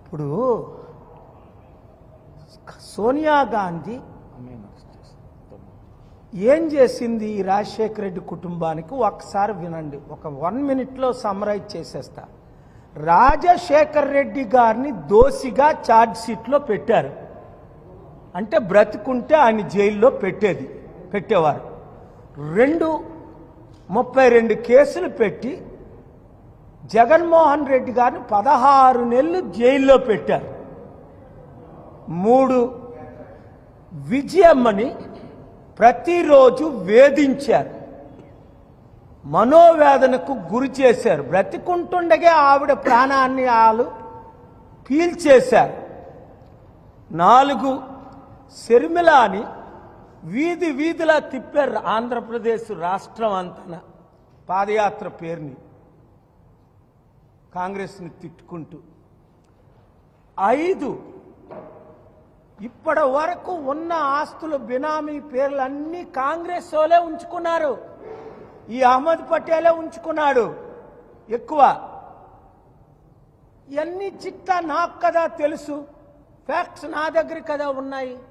ఇప్పుడు సోనియా గాంధీ ఏం చేసింది ఈ రాజశేఖర రెడ్డి కుటుంబానికి ఒకసారి వినండి. ఒక 1 మినిట్లో సమ్మరైజ్ చేసేస్తా. రాజశేఖర రెడ్డి గారిని దోషిగా ఛార్జ్ షీట్లో పెట్టారు. అంటే బ్రతుకుంటే ఆయన జైల్లో పెట్టేవారు. 32 కేసులు పెట్టి జగన్మోహన్ రెడ్డి గారిని 16 నెలలు జైల్లో పెట్టారు. 3 విజయమ్మని ప్రతిరోజు వేధించారు, మనోవేదనకు గురి చేశారు. బ్రతికుంటుండగా ఆవిడ ప్రాణాన్ని వాళ్ళు పీల్చేశారు. 4 శర్మిలాని వీధిలా తిప్పారు ఆంధ్రప్రదేశ్ రాష్ట్రం అంతా పాదయాత్ర పేరుని కాంగ్రెస్ని తిట్టుకుంటూ. 5 ఇప్పటి వరకు ఉన్న ఆస్తులు బినామీ పేర్లన్నీ కాంగ్రెస్ వాళ్ళే ఉంచుకున్నారు. ఈ అహ్మద్ పటేలే ఉంచుకున్నాడు ఎక్కువ. ఇవన్నీ చిట్టా నాకు కదా తెలుసు, ఫ్యాక్ట్స్ నా దగ్గర కదా ఉన్నాయి.